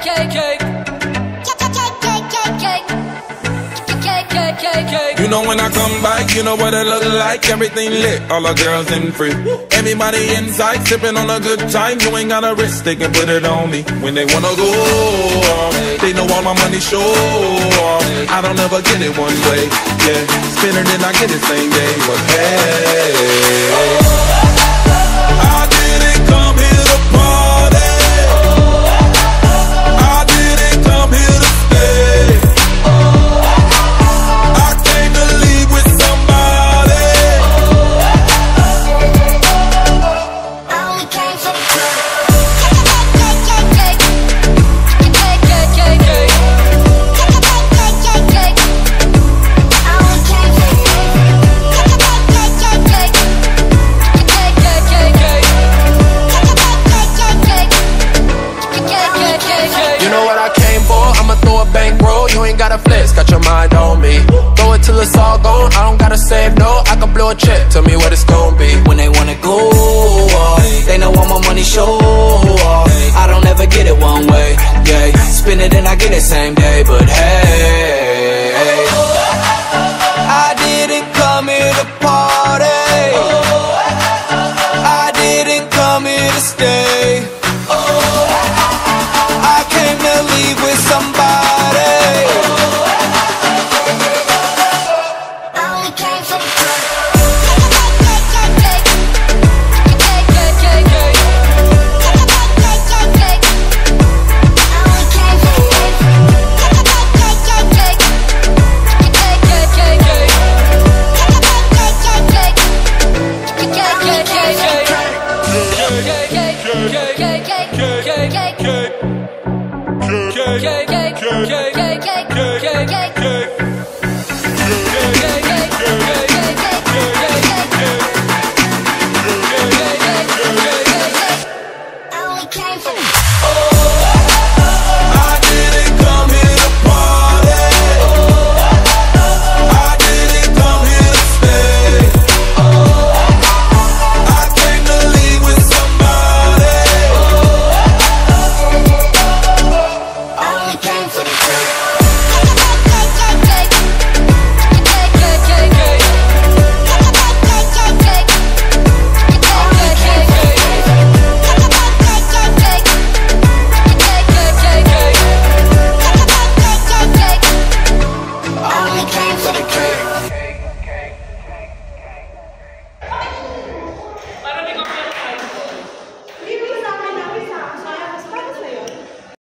You know when I come back, you know what it look like. Everything lit, all the girls in free. Everybody inside, sipping on a good time. You ain't got a risk, they can put it on me. When they wanna go, they know all my money show. I don't ever get it one way, yeah. Spin it and I get it same day, but hey, I didn't come here to party. I didn't come here to stay. I came to leave with somebody. I only came for the bankroll, you ain't gotta flex, got your mind on me. Throw it till it's all gone, I don't gotta save, no. I can blow a check, tell me what it's gonna be. When they wanna go off, they know all my money show off. I don't ever get it one way, yeah. Spin it and I get it same day, but hey, I didn't come here to party. I didn't come here to stay. I came to leave with somebody. Okay.